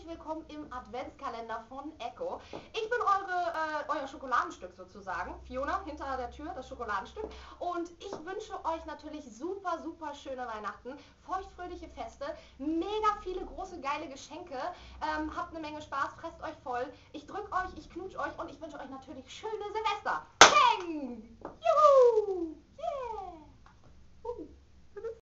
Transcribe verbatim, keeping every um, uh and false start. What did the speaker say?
herzlich willkommen im Adventskalender von Echo. Ich bin eure, äh, euer Schokoladenstück sozusagen. Fiona hinter der Tür, das Schokoladenstück. Und ich wünsche euch natürlich super, super schöne Weihnachten, feuchtfröhliche Feste, mega viele große, geile Geschenke. Ähm, habt eine Menge Spaß, fresst euch voll. Ich drück euch, ich knutsch euch und ich wünsche euch natürlich schöne Silvester. Peng!